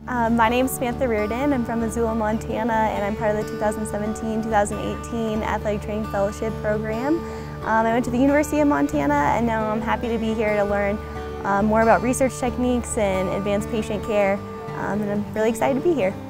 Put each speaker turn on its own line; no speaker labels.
My name is Samantha Riordan. I'm from Missoula, Montana, and I'm part of the 2017-2018 Athletic Training Fellowship Program. I went to the University of Montana, and now I'm happy to be here to learn more about research techniques and advanced patient care, and I'm really excited to be here.